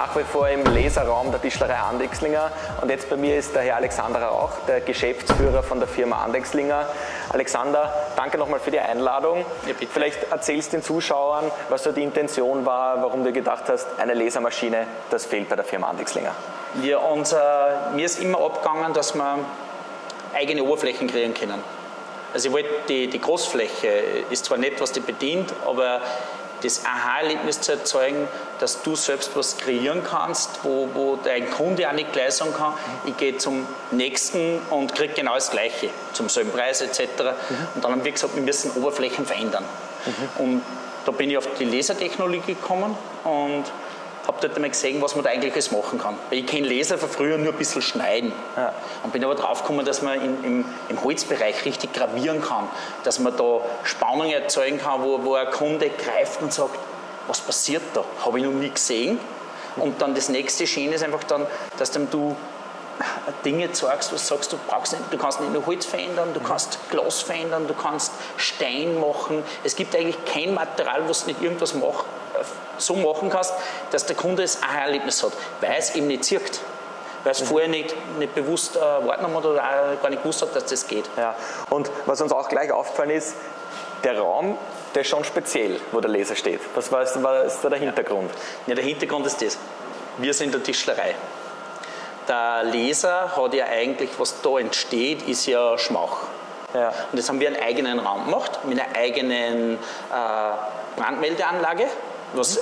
nach wie vor im Laserraum der Tischlerei Andechslinger und jetzt bei mir ist der Herr Alexander Rauch, der Geschäftsführer von der Firma Andechslinger. Alexander, danke nochmal für die Einladung. Ja, bitte. Vielleicht erzählst den Zuschauern, was so die Intention war, warum du gedacht hast, eine Lasermaschine, das fehlt bei der Firma Andechslinger. Ja, mir ist immer abgegangen, dass wir eigene Oberflächen kreieren können. Also ich wollte, die Großfläche ist zwar nett, was die bedient, aber das Aha-Erlebnis zu erzeugen, dass du selbst was kreieren kannst, wo dein Kunde auch nicht gleich sagen kann, ich gehe zum nächsten und kriege genau das Gleiche, zum selben Preis etc. Und dann haben wir gesagt, wir müssen Oberflächen verändern. Und da bin ich auf die Lasertechnologie gekommen und habe dort einmal gesehen, was man da eigentlich alles machen kann. Weil ich kenne Laser von früher nur ein bisschen schneiden. Ja. Und bin aber drauf gekommen, dass man im Holzbereich richtig gravieren kann. Dass man da Spannungen erzeugen kann, wo ein Kunde greift und sagt, was passiert da? Habe ich noch nie gesehen. Und dann das nächste Schöne ist einfach dann, dass dann du Dinge zeigst, was sagst, du kannst nicht nur Holz verändern, du kannst Glas verändern, du kannst Stein machen. Es gibt eigentlich kein Material, was nicht irgendwas so machen kannst, dass der Kunde das Aha-Erlebnis hat, weil es ihm nicht sieht. Weil es vorher nicht bewusst wahrgenommen hat oder auch gar nicht gewusst hat, dass das geht. Ja. Und was uns auch gleich aufgefallen ist, der Raum, der ist schon speziell, wo der Laser steht. Was ist da der Hintergrund? Ja, der Hintergrund ist das. Wir sind in der Tischlerei. Der Laser hat ja eigentlich, was da entsteht, ist ja Schmach. Ja. Und jetzt haben wir einen eigenen Raum gemacht, mit einer eigenen Brandmeldeanlage, was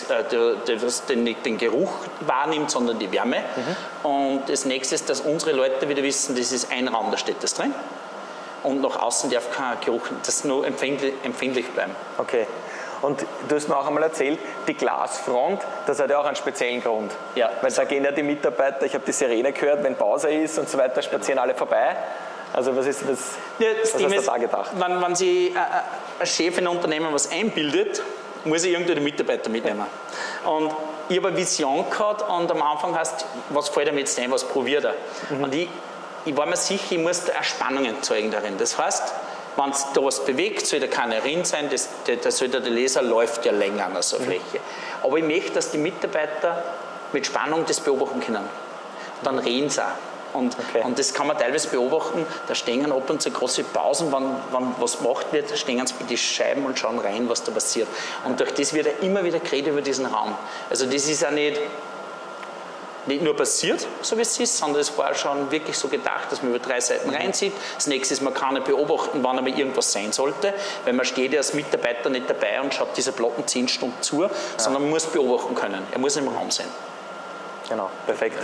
den Geruch wahrnimmt, sondern die Wärme. Und das nächste ist, dass unsere Leute wieder wissen, das ist ein Raum, da steht das drin. Und nach außen darf kein Geruch, das nur empfindlich bleiben. Okay. Und du hast mir auch einmal erzählt, die Glasfront, das hat ja auch einen speziellen Grund. Ja. Weil da gehen ja die Mitarbeiter, ich habe die Sirene gehört, wenn Pause ist und so weiter, spazieren alle vorbei. Also was hast du da gedacht? Wenn sich ein Chef in einem Unternehmen was einbildet, muss ich irgendwie die Mitarbeiter mitnehmen. Und ich habe eine Vision gehabt und am Anfang heißt, was fällt ihm jetzt ein, was probiert er? Und ich war mir sicher, ich muss da eine Spannung erzeugen darin. Das heißt, wenn es da was bewegt, soll da keine Rinne sein, der Laser läuft ja länger an so einer Fläche. Aber ich möchte, dass die Mitarbeiter mit Spannung das beobachten können. Dann reden sie auch. Und das kann man teilweise beobachten, da stehen ab und zu große Pausen, wenn was gemacht wird, stehen sie bei den Scheiben und schauen rein, was da passiert. Und durch das wird immer wieder geredet über diesen Raum. Also das ist auch nicht nur passiert, so wie es ist, sondern es war schon wirklich so gedacht, dass man über 3 Seiten reinzieht. Das nächste ist, man kann nicht beobachten, wann einmal irgendwas sein sollte, weil man steht ja als Mitarbeiter nicht dabei und schaut diese Platten 10 Stunden zu, sondern man muss beobachten können. Er muss im Raum sein. Genau, perfekt.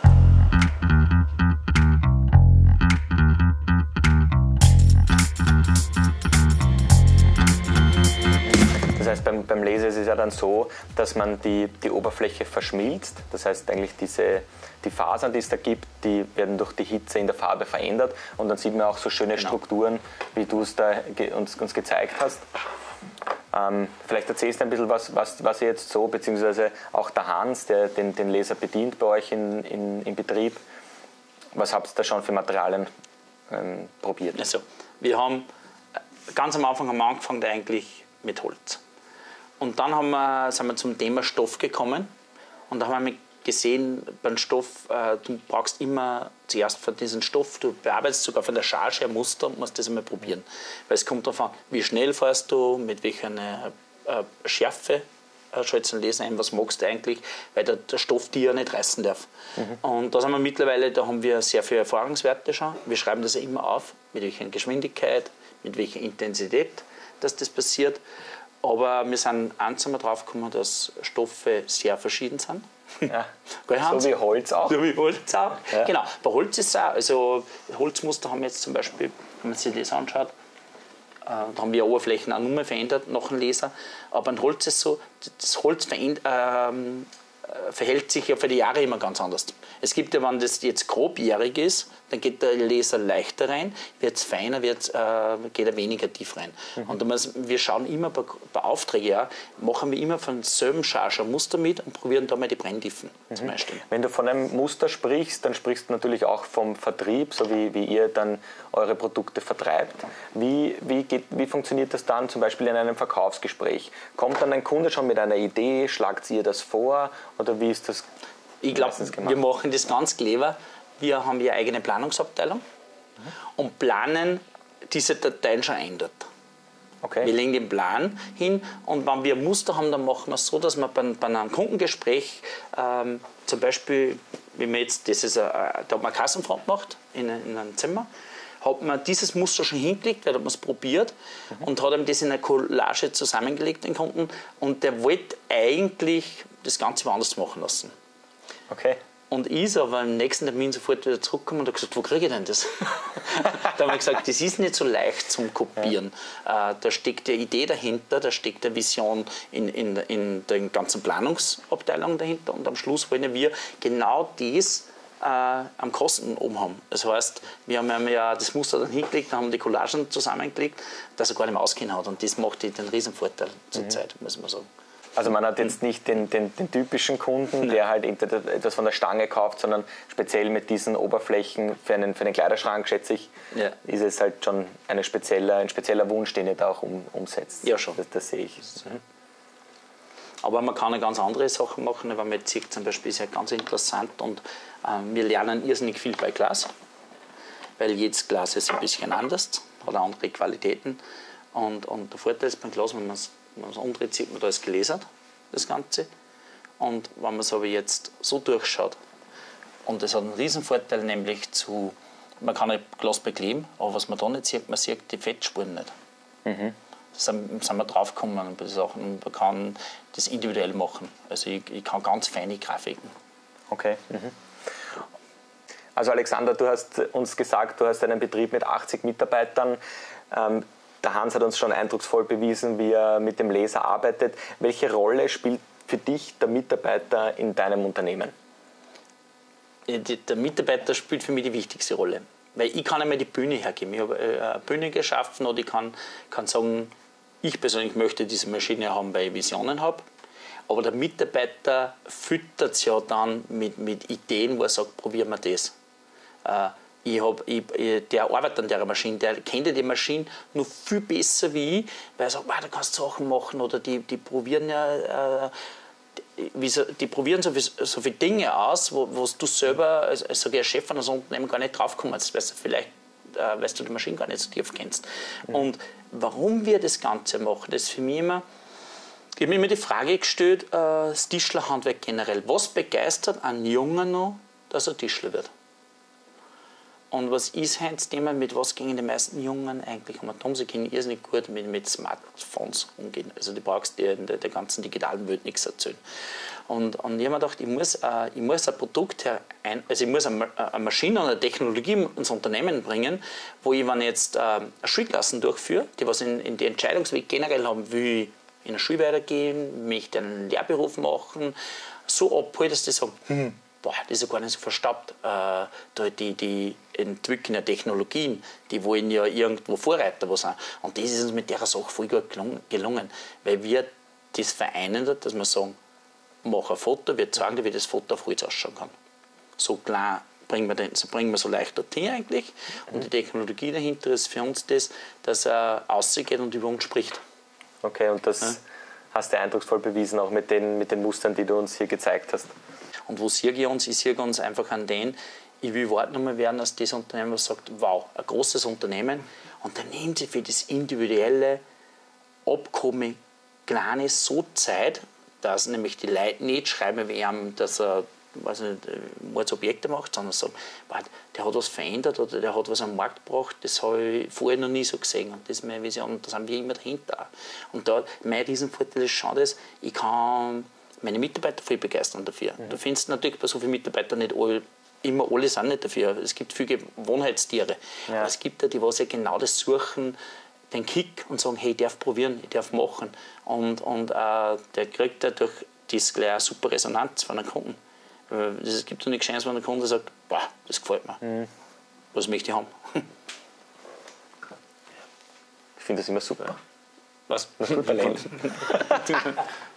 Das heißt, beim Laser ist es ja dann so, dass man die Oberfläche verschmilzt. Das heißt, eigentlich die Fasern, die es da gibt, die werden durch die Hitze in der Farbe verändert. Und dann sieht man auch so schöne Strukturen, wie du es da uns gezeigt hast. Vielleicht erzählst du ein bisschen, was ihr jetzt so, beziehungsweise auch der Hans, der den Laser bedient bei euch im Betrieb. Was habt ihr da schon für Materialien probiert? Also, wir haben ganz am Anfang angefangen eigentlich mit Holz. Und dann sind wir zum Thema Stoff gekommen und da haben wir gesehen, beim Stoff, du brauchst immer zuerst für diesen Stoff, du bearbeitest sogar von der Charge her Muster und musst das einmal probieren. Weil es kommt darauf an, wie schnell fährst du, mit welcher Schärfe schaltest du den Laser ein, was magst du eigentlich, weil der Stoff die ja nicht reißen darf. Und da sind wir mittlerweile, da haben wir sehr viele Erfahrungswerte schon. Wir schreiben das ja immer auf, mit welcher Geschwindigkeit, mit welcher Intensität, dass das passiert. Aber wir sind eins einmal drauf gekommen, dass Stoffe sehr verschieden sind. Ja. So wie Holz auch. So wie Holz auch. Ja. Genau, bei Holz ist es auch. Also Holzmuster haben wir jetzt zum Beispiel, wenn man sich das anschaut, da haben wir Oberflächen auch nochmal verändert nach dem Laser. Aber ein Holz ist so, das Holz verhält sich ja für die Jahre immer ganz anders. Es gibt ja, wenn das jetzt grobjährig ist, dann geht der Laser leichter rein, wird es feiner, geht er weniger tief rein. Und wir schauen immer bei Aufträgen, machen wir immer von selben Charge ein Muster mit und probieren da mal die Brenntiefen zum Einstellen. Wenn du von einem Muster sprichst, dann sprichst du natürlich auch vom Vertrieb, so wie ihr dann eure Produkte vertreibt. Wie funktioniert das dann zum Beispiel in einem Verkaufsgespräch? Kommt dann ein Kunde schon mit einer Idee, schlagt ihr das vor Oder wie ist das? Ich glaube, wir machen das ganz clever. Wir haben ja eigene Planungsabteilung und planen diese Dateien schon ein dort. Okay. Wir legen den Plan hin und wenn wir ein Muster haben, dann machen wir es so, dass wir bei einem Kundengespräch zum Beispiel, wenn wir jetzt, da hat man eine Kassenfront gemacht in einem Zimmer, hat man dieses Muster schon hingelegt, weil hat man es probiert und hat ihm das in eine Collage zusammengelegt, den Kunden, und der wollte eigentlich das Ganze woanders machen lassen. Okay. Und ich ist aber im nächsten Termin sofort wieder zurückgekommen und habe gesagt, wo kriege ich denn das? Da haben wir gesagt, das ist nicht so leicht zum Kopieren. Ja. Da steckt eine Idee dahinter, da steckt eine Vision in den ganzen Planungsabteilungen dahinter und am Schluss wollen wir genau das am Kosten oben haben. Das heißt, wir haben ja das Muster dann hingelegt, haben die Collagen zusammengelegt, dass er gar nicht mehr auskennen hat, und das macht den Riesenvorteil zur Zeit, muss man sagen. Also man hat jetzt nicht den typischen Kunden, der halt etwas von der Stange kauft, sondern speziell mit diesen Oberflächen für einen Kleiderschrank, schätze ich, ist es halt schon ein spezieller Wunsch, den ihr da auch umsetzt. Ja, schon. Das sehe ich. Aber man kann eine ganz andere Sachen machen, wenn man jetzt sieht, zum Beispiel ist ja ganz interessant, und wir lernen irrsinnig viel bei Glas, weil jedes Glas ist ein bisschen anders, hat andere Qualitäten, und der Vorteil ist beim Glas, wenn man es umdreht, sieht man, da ist gelasert, das Ganze. Und wenn man es aber jetzt so durchschaut, und das hat einen Riesenvorteil, nämlich man kann ein Glas bekleben, aber was man da nicht sieht, man sieht die Fettspuren nicht. Da sind wir draufgekommen bei Sachen, und man kann das individuell machen. Also ich kann ganz feine Grafiken. Okay. Also Alexander, du hast uns gesagt, du hast einen Betrieb mit 80 Mitarbeitern. Der Hans hat uns schon eindrucksvoll bewiesen, wie er mit dem Laser arbeitet. Welche Rolle spielt für dich der Mitarbeiter in deinem Unternehmen? Der Mitarbeiter spielt für mich die wichtigste Rolle. Weil ich kann einmal die Bühne hergeben. Ich habe eine Bühne geschaffen, oder ich kann sagen, ich persönlich möchte diese Maschine haben, weil ich Visionen habe. Aber der Mitarbeiter füttert es ja dann mit Ideen, wo er sagt, probieren wir das. Der arbeitet an der Maschine, der kennt die Maschine noch viel besser wie ich, weil er sagt, da kannst du Sachen machen, oder die probieren ja die probieren so viele Dinge aus, wo du selber als Chef eines Unternehmens gar nicht draufkommst, weil du die Maschine gar nicht so tief kennst. Und warum wir das Ganze machen, das ist für mich immer, ich habe mir immer die Frage gestellt, das Tischlerhandwerk generell, was begeistert einen Jungen noch, dass er Tischler wird? Und was ist heute das Thema, mit was gehen die meisten Jungen eigentlich um? Sie können irrsinnig gut mit Smartphones umgehen. Also du brauchst dir in der ganzen digitalen Welt nichts erzählen. Und ich habe mir gedacht, ich muss ein Produkt ich muss eine Maschine und eine Technologie ins Unternehmen bringen, wo ich, wenn ich jetzt Schulklassen durchführe, die was in den Entscheidungsweg generell haben, will ich in eine Schule weitergehen, möchte einen Lehrberuf machen, so abholen, dass die sagen, das ist ja gar nicht so verstaubt. Die entwickeln ja Technologien, die wollen ja irgendwo Vorreiter sein. Und das ist uns mit der Sache voll gut gelungen, weil wir das vereinen, dass wir sagen, mach ein Foto, wir zeigen dir, wie das Foto auf Holz ausschauen kann. So klar bringen wir so leicht dorthin eigentlich. Und die Technologie dahinter ist für uns das, dass er rausgeht und über uns spricht. Okay, und das hast du eindrucksvoll bewiesen, auch mit den Mustern, die du uns hier gezeigt hast. Und wo sehe ich uns? Ich sehe uns einfach an ich will Wortnummer werden als das Unternehmen, das sagt, wow, ein großes Unternehmen, und dann nehmen sie für das individuelle Abkommen Kleines so Zeit, dass nämlich die Leute nicht schreiben wie ihm, dass er Mordsobjekte macht, sondern sagen, der hat was verändert oder der hat was am Markt gebracht, das habe ich vorher noch nie so gesehen, und das ist meine Vision, und da sind wir immer dahinter. Und da, mein Riesenvorteil ist schon das, ich kann meine Mitarbeiter viel begeistern dafür. Du findest natürlich bei so vielen Mitarbeitern nicht immer alle sind nicht dafür. Es gibt viele Gewohnheitstiere. Ja. Aber es gibt ja die, die genau das suchen, den Kick, und sagen, hey, ich darf probieren, ich darf machen. Und der kriegt dadurch das gleich eine super Resonanz von den Kunden. Es gibt ja nichts Schönes, wenn der Kunde sagt, das gefällt mir. Was möchte ich haben? Ich finde das immer super. Was? Talent.